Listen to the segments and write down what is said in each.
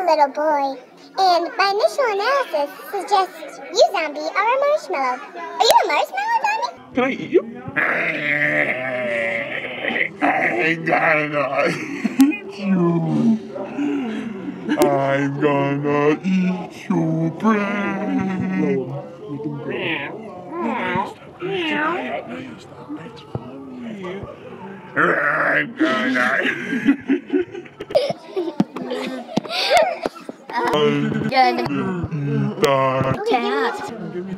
little boy, and my initial analysis suggests you, zombie, are a marshmallow. Are you a marshmallow, zombie? Can I eat you? I'm gonna eat you. I'm gonna eat your brain. I'm gonna eat that Cat.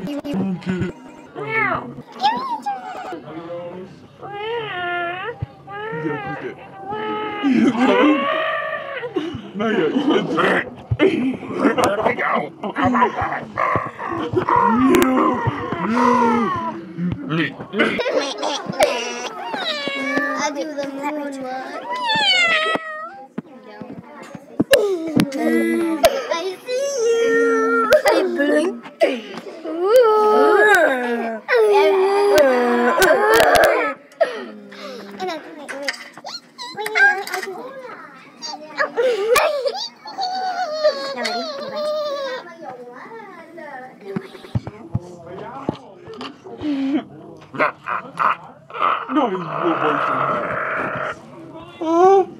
Not yet. I do the moon one. I see you. I blink. No, he's